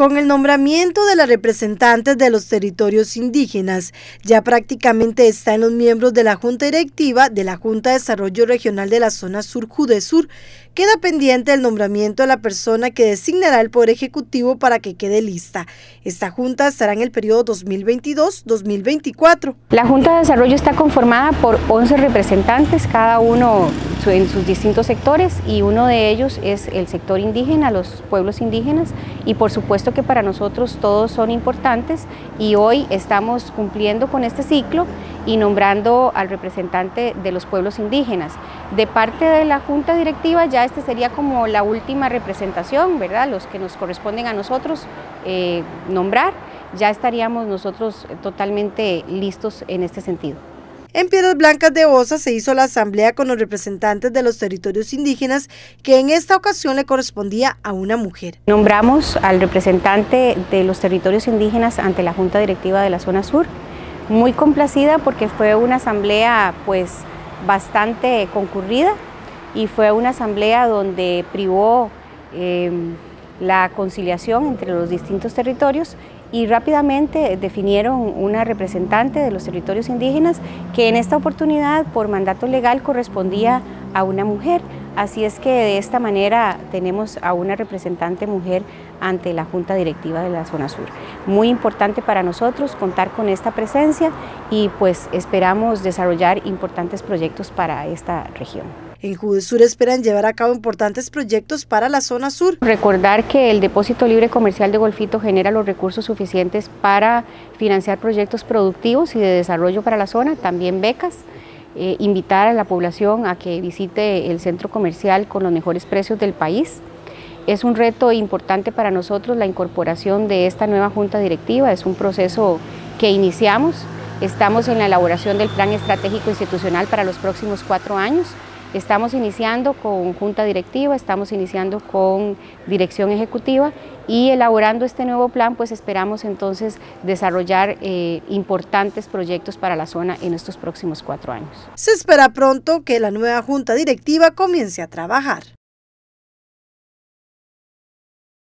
Con el nombramiento de las representantes de los territorios indígenas, ya prácticamente está en los miembros de la Junta Directiva de la Junta de Desarrollo Regional de la Zona Sur, JUDESUR. Queda pendiente el nombramiento de la persona que designará el Poder Ejecutivo para que quede lista. Esta Junta estará en el periodo 2022-2024. La Junta de Desarrollo está conformada por 11 representantes, cada uno en sus distintos sectores, y uno de ellos es el sector indígena, los pueblos indígenas, y por supuesto que para nosotros todos son importantes, y hoy estamos cumpliendo con este ciclo y nombrando al representante de los pueblos indígenas. De parte de la Junta Directiva ya este sería como la última representación, ¿verdad? Los que nos corresponden a nosotros nombrar, ya estaríamos nosotros totalmente listos en este sentido. En Piedras Blancas de Osa se hizo la asamblea con los representantes de los territorios indígenas, que en esta ocasión le correspondía a una mujer. Nombramos al representante de los territorios indígenas ante la Junta Directiva de la Zona Sur, muy complacida porque fue una asamblea pues bastante concurrida y fue una asamblea donde privó la conciliación entre los distintos territorios y rápidamente definieron una representante de los territorios indígenas que en esta oportunidad por mandato legal correspondía a una mujer. Así es que de esta manera tenemos a una representante mujer ante la Junta Directiva de la Zona Sur. Muy importante para nosotros contar con esta presencia y pues esperamos desarrollar importantes proyectos para esta región. En JUDESUR esperan llevar a cabo importantes proyectos para la Zona Sur. Recordar que el Depósito Libre Comercial de Golfito genera los recursos suficientes para financiar proyectos productivos y de desarrollo para la zona, también becas. Invitar a la población a que visite el centro comercial con los mejores precios del país. Es un reto importante para nosotros la incorporación de esta nueva Junta Directiva, es un proceso que iniciamos, estamos en la elaboración del Plan Estratégico Institucional para los próximos 4 años, estamos iniciando con Junta Directiva, estamos iniciando con Dirección Ejecutiva y elaborando este nuevo plan, pues esperamos entonces desarrollar importantes proyectos para la zona en estos próximos 4 años. Se espera pronto que la nueva Junta Directiva comience a trabajar.